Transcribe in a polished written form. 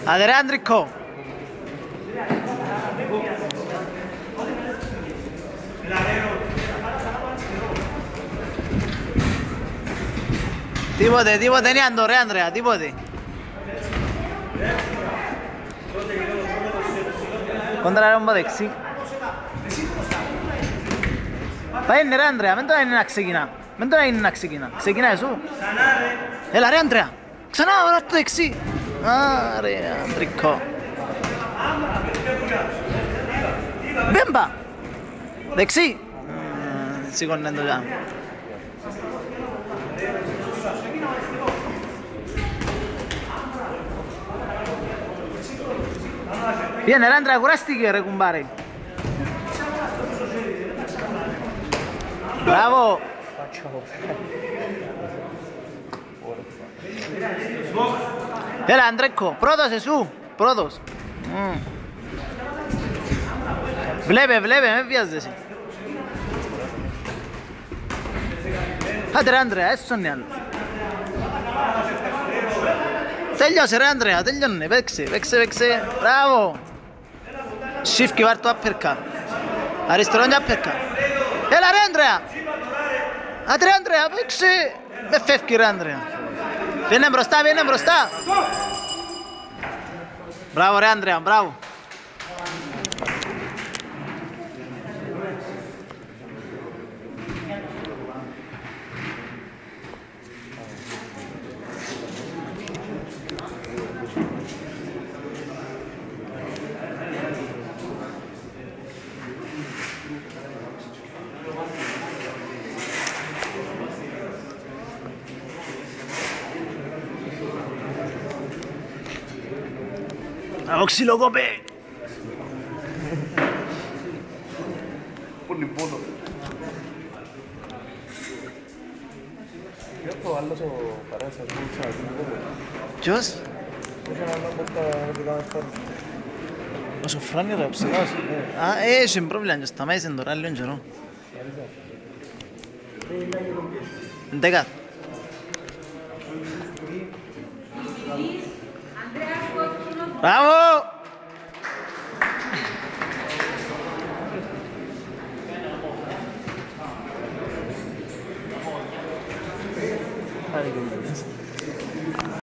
Adriandrico. Τίποτε, είναι αν ρε Ανδρέα, τίποτε. Κόντρα ρε δεξί. Πάει ρε Ανδρέα, μην τώρα είναι να ξεκινά. Μην τώρα είναι να ξεκινά. Ξεκινά εσού. Έλα ρε Ανδρέα. Ξανά ώρα το δεξί. Α, ρε Ανδρικό. Μπέμπα. Δεξί. Σηκώνε το τζάμ. Viene, ρε Άντρα, κουράστηκε ρε κουμπάρε. Μπράβο. Έλα Αντρέκο, πρώτος εσού, πρώτος. Βλέπε, με βιάζεσαι. Άντε ρε Άντρεα, έσωνε άλλο. Τέλειωσε ρε Άντρεα, τέλειωνε, παίξε, μπράβο. Shift και βάρ' το uppercut. Αριστερόν και uppercut. Έλα ρε Άντρεα. Άντε ρε Άντρεα, παίξε. Με φεύγει ρε Άντρεα. Viene μπροστά. Μπράβο ρε Άντρεα, μπράβο. Οξυλοκόπε! Πολύ πόνο. Ποιος το άλλος ο παρέας ας πούμε. Ποιος? Πώς είναι άλλος από τα δικά μας. Ο Σοφράνη ρε, ο ψηλός. Α, έχει πρόβλημα και σταμάτησε τώρα λίγο καιρό. Εντέκα. Μπράβο! Άρη κομπέλες.